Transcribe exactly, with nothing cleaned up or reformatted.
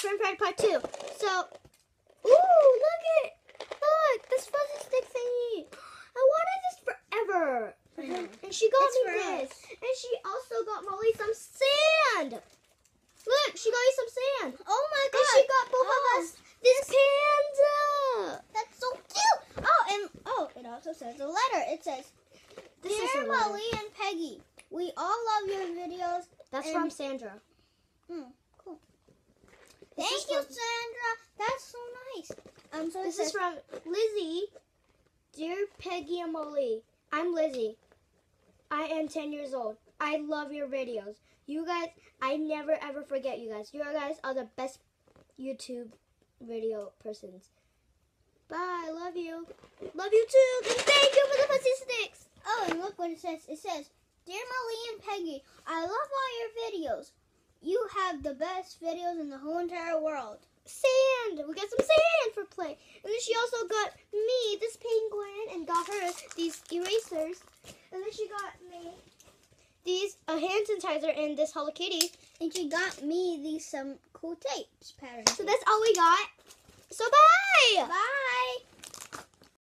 friend Friday part two. So, ooh, look it. Look, this fuzzy stick thingy. I wanted this forever. And she got It's me for this. us. And she also got Molly some sand. Look, she got you some sand. Oh my god. And she got both Oh, of us this panda. That's so cute. Oh, and oh, it also says a letter. It says, This is Dear her letter. Molly and Peggy, we all love your videos. That's and- from Sandra. Hmm, cool. This Thank is you, from- Sandra. That's so nice. Um, so it This says, is from Lizzie. Dear Peggy and Molly, I'm Lizzie. I am ten years old. I love your videos. You guys, I never ever forget you guys. You guys are the best YouTube video persons. Bye. Love you. Love you too. And thank you for the fuzzy sticks. oh, and look what it says. It says, Dear Molly and Peggy, I love all your videos. You have the best videos in the whole entire world. Sand. We got some sand for play. And then she also got me this penguin and got her these erasers. And then she got me these a hand sanitizer and this Hello Kitty. And she got me these some cool tapes patterns. So that's all we got. So bye. Bye.